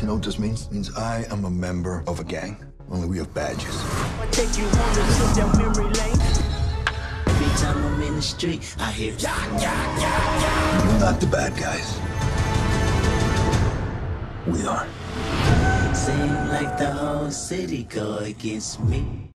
know what this means? It means I am a member of a gang. Only we have badges. I take you on the trip down memory lane. Every time I'm in the street, I hear yeah, yeah, yeah, yeah. You're not the bad guys. We are. Seem like the whole city go against me.